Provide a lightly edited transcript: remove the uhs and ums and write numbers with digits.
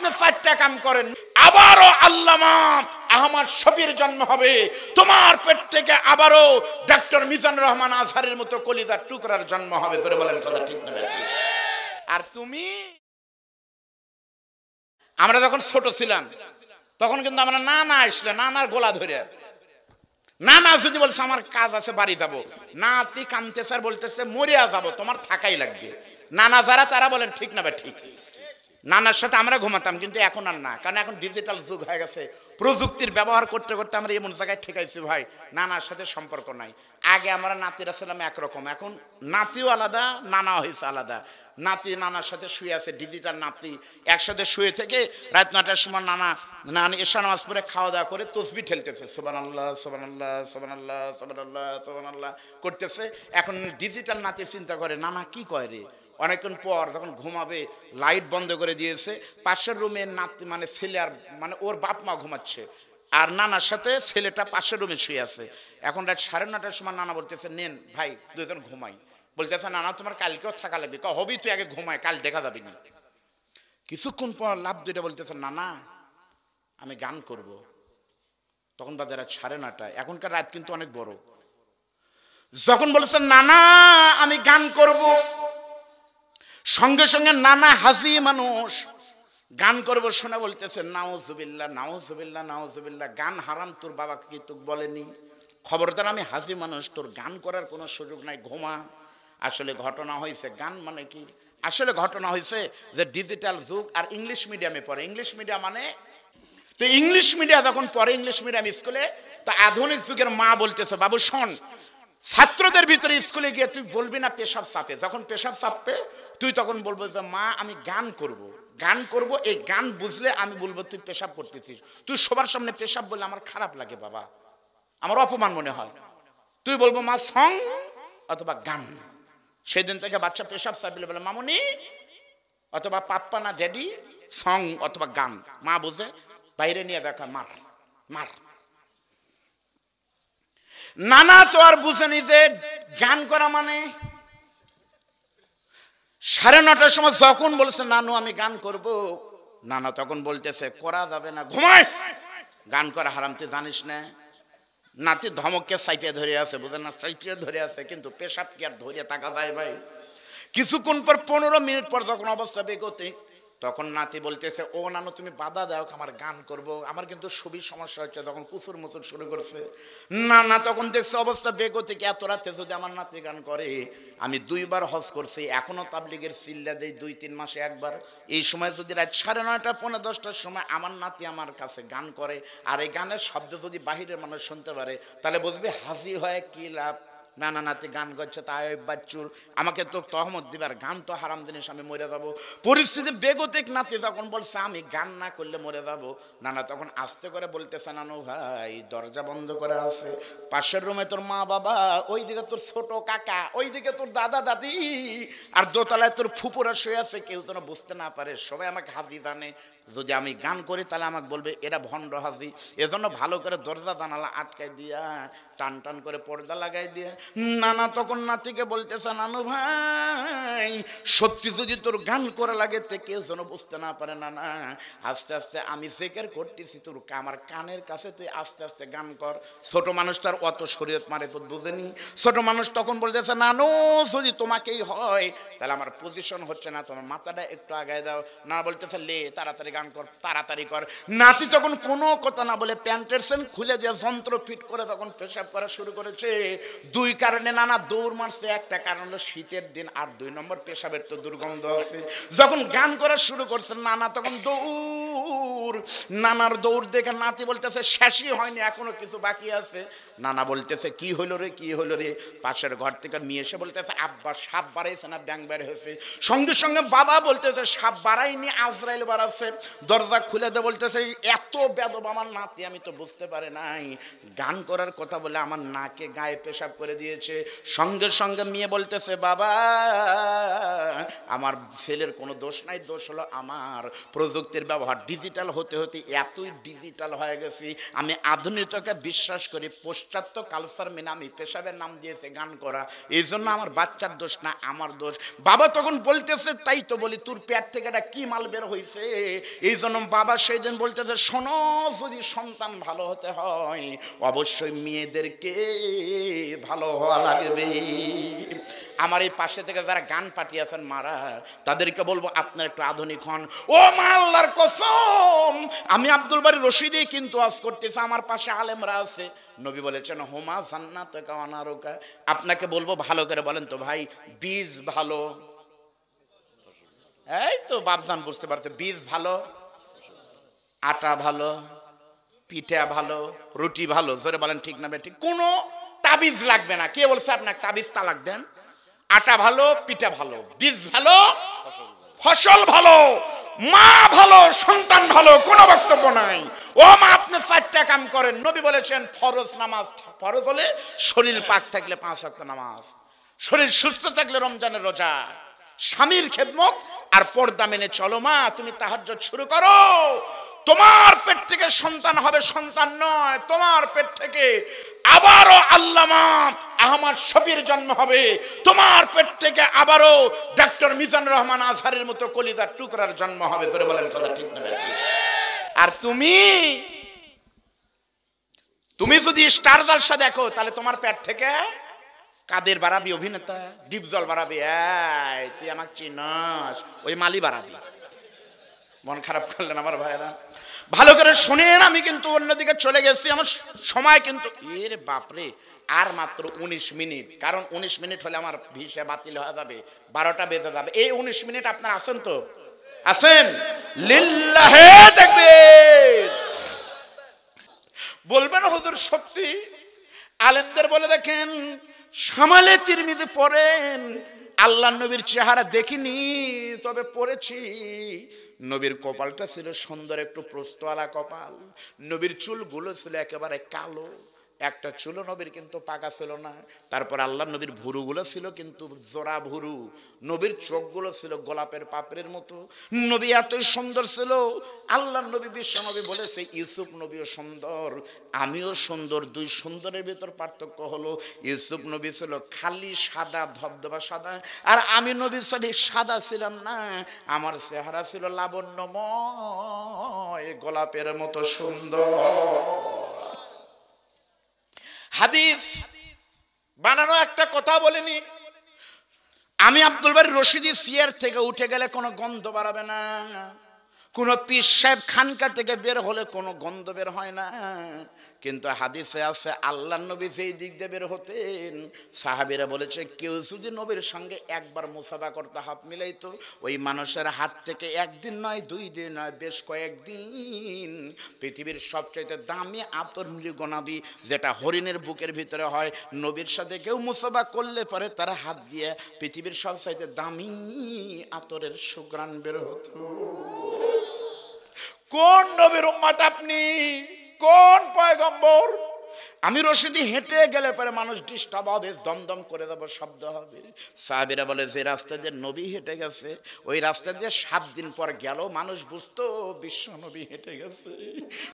আপনি 4টা কাম করেন, আবারও আল্লামা আহমদ শফির জন্ম হবে, তোমার পেট থেকে আবারও ডক্টর মিজানুর রহমান আজহারের মতো কলিজার টুকরার জন্ম হবে। ধরে বলেন কথা ঠিক না? আর তুমি, আমরা যখন ছোট ছিলাম তখন কিন্তু আমরা নানা আসলে নানার গোলা ধরে, নানা যদি বলছে আমার কাজ আছে বাড়ি যাবো, নাতি কামতেছে আর বলতেছে মরিয়া যাবো, তোমার থাকাই লাগবে। নানা যারা তারা বলেন ঠিক না? ঠিক। নানার সাথে আমরা ঘুমাতাম, কিন্তু এখন আর না, কারণ এখন ডিজিটাল যুগ হয়ে গেছে, প্রযুক্তির ব্যবহার করতে করতে আমরা এমন জায়গায় ঠেকাইছি ভাই, নানার সাথে সম্পর্ক নাই। আগে আমরা নাতিরা ছিলাম একরকম, এখন নাতিও আলাদা, নানা হয়েছে আলাদা। নাতি নানার সাথে শুয়ে আছে, ডিজিটাল নাতি একসাথে শুয়ে থেকে রাত 9টার সময় নানা নানি এশা নামাজ পড়ে খাওয়া দাওয়া করে তসবি ঠেলতেছে, সুবহানাল্লাহ সুবহানাল্লাহ সুবহানাল্লাহ সুবহানাল্লাহ সুবহানাল্লাহ করতেছে। এখন ডিজিটাল নাতি চিন্তা করে নানা কি কয় রে। অনেকক্ষণ পর যখন ঘুমাবে, লাইট বন্ধ করে দিয়েছে, পাশের রুমে নাতি মানে ছেলে আর মানে ওর বাপ মা ঘুমাচ্ছে, আর নানার সাথে ছেলেটা পাশের রুমে শুয়ে আছে। এখন রাত 9:30টার সময় নানা বলতেছে নেন ভাই দুজন ঘুমাই। বলতেছে নানা তোমার কালকেও থাকা লাগবে। হবি তুই আগে ঘুমায়, কাল দেখা যাবি না। কিছুক্ষণ পর লাভ দুইটা বলতেছে নানা আমি গান করব। তখন বাজে রাত 9:30। এখনকার রাত কিন্তু অনেক বড়। যখন বলেছে নানা আমি গান করব, সঙ্গে সঙ্গে নানা হাসি মানুষ, গান করবো শুনে বলতেছে নাউজুবিল্লাহ নাউজুবিল্লাহ নাউজুবিল্লাহ, গান হারাম, তোর বাবাকে কি তোকে বলেনি? খবরদার, আমি হাসি মানুষ, তোর গান করার কোনো সুযোগ নাই, ঘুমা। আসলে ঘটনা হয়েছে, গান মানে কি, আসলে ঘটনা হয়েছে যে ডিজিটাল যুগ আর ইংলিশ মিডিয়ামে পড়ে। ইংলিশ মিডিয়াম মানে তো ইংলিশ মিডিয়াম যখন পড়ে ইংলিশ মিডিয়াম স্কুলে, তো আধুনিক যুগের মা বলতেছে বাবু শোন, ছাত্রদের ভিতরে স্কুলে গিয়ে তুই বলবি না পেশাব চাপে, যখন পেশাব চাপবে তুই তখন বলবো যে মা আমি গান করব, গান করব, এই গান বুঝলে আমি বলবো তুই পেশাব করতেছিস। তুই সবার সামনে পেশাব বললে আমার খারাপ লাগে বাবা, আমার অপমান মনে হয়। তুই বলবো মা সং অথবা গান। সেদিন থেকে বাচ্চা পেশাব চাপলে বলে মামুনি অথবা পাপ্পা না ড্যাডি, সং অথবা গান। মা বুঝে বাইরে নিয়ে দেখা মার মার। নানা তো আর বুঝেনি যে গান করা মানে। 9:30টার সময় যখন বলছে নানু আমি গান করব, নানা তখন বলতেছে করা যাবে না, ঘুমায়, গান করা হারাম, তুই জানিস না। নাতি ধমককে সাইপিয়ে ধরে আছে, বুঝেন না, সাইপিয়ে ধরে আছে, কিন্তু পেশাব কি আর ধরিয়ে থাকা যায় ভাই? কিছুক্ষণ পর 15 মিনিট পর যখন অবস্থা বেগোতে, তখন নাতি বলতেছে ও নানু তুমি বাধা দাও, আমার গান করব, আমার কিন্তু খুবই সমস্যা হচ্ছে। তখন কুসুর মুসুর শুরু করছে। না তখন দেখছে অবস্থা বেগোতে, এত রাতে যদি আমার নাতি গান করে, আমি 2বার হজ করছি, এখনো তাবলিগের সিল্লা দেই 2-3 মাসে একবার। এই সময় যদি রাত 9:30 পৌনে 10টার সময় আমার নাতি আমার কাছে গান করে, আর এই গানের শব্দ যদি বাহিরের মানুষ শুনতে পারে, তাহলে বুঝবে হাজি হয় কি লাভ। নানা নাতি গান করছে তাই বাচ্চুর, আমাকে তো তহমত দিবার, গান তো হারাম জিনিস, আমি মরে যাব। পরিস্থিতি বেগতিক। নাতি তখন বলছে আমি গান না করলে মরে যাব। নানা তখন আস্তে করে বলতেছে নানু ভাই দরজা বন্ধ করে আছে, পাশের রুমে তোর মা বাবা, ওইদিকে তোর ছোট কাকা, ওইদিকে তোর দাদা দাদি, আর দোতলায় তোর ফুপুরা শুয়ে আছে, কেউ যেন বুঝতে না পারে, সবাই আমাকে হাজি জানে। যদি আমি গান করি তাহলে আমাকে বলবে এরা ভণ্ড হাজি। এজন্য ভালো করে দরজা জানালা আটকাই দিয়া টান টান করে পর্দা লাগাই দিয়ে নানা তখন নাতিকে বলতেছে নানু ভাই সত্যি যদি তোর গান করা লাগে তে কেউ যেন বুঝতে না পারে। না না আস্তে আস্তে আমি জিকির করতেছি, তোর আমার কানের কাছে তুই আস্তে আস্তে গান কর। ছোট মানুষ তার অত শরীয়ত মারিফত বুঝেনি। ছোট মানুষ তখন বলতেছে নানু যদি তোমাকেই হয় তাহলে আমার পজিশন হচ্ছে না, তোমার মাথাটা একটু আগায় দাও। না বলতেছে লে তাড়াতাড়ি গান কর, তাড়াতাড়ি কর। নাতি তখন কোনো কথা না বলে প্যান্টের সেন খুলে দিয়ে যন্ত্র ফিট করে তখন পেশাব করা শুরু করেছে। 2 কারণে নানা দৌড় মারছে, একটা কারণ হলো শীতের দিন, আর 2 নম্বর পেশাবের তো দুর্গন্ধ আছে। যখন গান করা শুরু করছে নানা তখন দৌড়। নানার দৌড় দেখে নাতি বলতেছে শেষই হয়নি, এখনো কিছু বাকি আছে। নানা বলতেছে কি হলো রে কি হলো রে? পাশের ঘর থেকে মেয়ে এসে বলতেছে আব্বা সাপ বাড়াইছে না ব্যাং বের হয়েছে? সঙ্গে সঙ্গে বাবা বলতেছে সাপ বাড়াইনি, আজরাইল বাড়াচ্ছে। দরজা খুলে দে বলতেছে এত বেদব আমার নাতি, আমি তো বুঝতে পারি নাই, গান করার কথা বলে আমার নাকে গায়ে পেশাব করে দিয়েছে। সঙ্গে সঙ্গে মেয়ে বলতেছে বাবা আমার ছেলের কোনো দোষ নাই, দোষ হলো আমার প্রযুক্তির ব্যবহার। ডিজিটাল হতে হতে এতই ডিজিটাল হয়ে গেছি, আমি আধুনিকতাকে বিশ্বাস করি, পাশ্চাত্য কালচার মেনে আমি পেশাবের নাম দিয়েছে গান করা। এই জন্য আমার বাচ্চার দোষ না, আমার দোষ। বাবা তখন বলতেছে, তাই তো বলি তোর পেট থেকে এটা কি মাল বের হয়েছে। এই জন্য বাবা সেই দিন বলতেছে, শোনো, যদি সন্তান ভালো হতে হয় অবশ্যই মেয়েদেরকে ভালো হওয়া লাগবে। আমার এই পাশে থেকে যারা গান পাঠিয়েছেন মারা, তাদেরকে বলবো আপনার একটু আধুনিক হন। ও মা আল্লাহর কসম, আমি আব্দুল বারী রশিদি কিন্তু আজ করতেছি, আমার পাশে আলেমরা আছে। নবী বলেছেন হুমা জান্নাতুকা ওয়া নারুকা। আপনাকে বলবো ভালো করে বলেন তো ভাই, বীজ ভালো, এই তো বাপজান বুঝতে পারছে, বীজ ভালো, আটা ভালো, পিঠা ভালো, রুটি ভালো, জোরে বলেন ঠিক না ঠিক? কোনো তাবিজ লাগবে না। কে বলছে আপনাকে তাবিজ তালাক দেন? আটা ভালো, পিঠা ভালো, বীজ ভালো, ফসল ভালো, মা ভালো, সন্তান ভালো, কোনো বক্তব্য নাই। ও মা আপনি 4টা কাম করেন। নবী বলেছেন ফরজ নামাজ, ফরজ হলে শরীর পাক থাকলে 5 ওয়াক্ত নামাজ, শরীর সুস্থ থাকলে রমজানের রোজা, স্বামীর খেদমত আর পর্দা মেনে চলো। মা তুমি তাহাজ্জুদ শুরু করো, তোমার পেট থেকে সন্তান হবে, সন্তান নয়, তোমার পেট থেকে আবারও আল্লামা আহমদ শফির জন্ম হবে, তোমার পেট থেকে আবারও ডক্টর মিজানুর রহমান আজহারের মতো কলিজার টুকরার জন্ম হবে। ধরে বলেন কথা ঠিক না? আর তুমি যদি স্টার জলসা দেখো, তাহলে তোমার পেট থেকে কাদের বাড়াবি? অভিনেতা ডিপজল বাড়াবি। এই তুই আমাকে চিনস, ওই মালি বাড়াবি। মন খারাপ করলেন আমার ভাইরা, ভালো করে শুনেন। আমি কিন্তু অন্যদিকে চলে গেছি, আমার সময় কিন্তু এর বাপরে আর মাত্র 19 মিনিট। কারণ 19 মিনিট হলে আমার ভিসা বাতিল হয়ে যাবে, 12টা বেজে যাবে। এই 19 মিনিট আপনারা আছেন তো? আছেন? লিল্লাহে তাকবীর বলবেন হুজুর সত্যি? আলেমদের বলে দেখেন, শামালে তিরমিজি পড়েন, আল্লাহ নবীর চেহারা দেখিনি, তবে পড়েছি। নবীর কপালটা ছিল সুন্দর, একটু প্রস্তওয়ালা কপাল। নবীর চুলগুলো ছিল একেবারে কালো, একটা চুলও নবীর কিন্তু পাকা ছিল না। তারপর আল্লাহ নবীর ভুরুগুলো ছিল কিন্তু জোড়া ভুরু। নবীর চোখগুলো ছিল গোলাপের পাপড়ির মতো। নবী এতই সুন্দর ছিল, আল্লাহ নবী বিশ্ব নবী বলেছে ইউসুফ নবীও সুন্দর, আমিও সুন্দর। দুই সুন্দরের ভিতর পার্থক্য হলো, ইউসুফ নবী ছিল খালি সাদা, ধবধবা সাদা, আর আমি নবী সাদা ছিলাম না, আমার চেহারা ছিল লাবণ্যময়, গোলাপের মতো সুন্দর। হাদিস বানানো একটা কথা বলিনি, আমি আব্দুল বারী রশিদি চেয়ার থেকে উঠে গেলে কোনো গন্ধ বাড়াবে না, কোন পীর সাহেব খানকা থেকে বের হলে কোনো গন্ধ বের হয় না। কিন্তু হাদিসে আছে আল্লাহ নবী সেই দিক দিয়ে বের হতেন, সাহাবীরা বলেছে কেউ যদি নবীর সঙ্গে একবার মুসাফা করতে, হাত মিলাইতো, ওই মানুষের হাত থেকে একদিন নয়, 2 দিন নয়, বেশ কয়েকদিন পৃথিবীর সবচাইতে দামি আতর মৃগনাবি, যেটা হরিণের বুকের ভিতরে হয়, নবীর সাথে কেউ মুসাফা করলে পরে তার হাত দিয়ে পৃথিবীর সবচাইতে দামি আতরের সুঘ্রাণ বের হতো। কোন নবীর উম্মত আপনি? কোন পয়গম্বর? আমি রশিদি হেঁটে গেলে পরে মানুষ ডিস্টার্ব হবে, দমদম করে দেবো, শব্দ হবে। সাহাবীরা বলে যে রাস্তা দিয়ে নবী হেঁটে গেছে, ওই রাস্তা দিয়ে 7 দিন পর গেল মানুষ বুঝতো বিশ্ব নবী হেঁটে গেছে।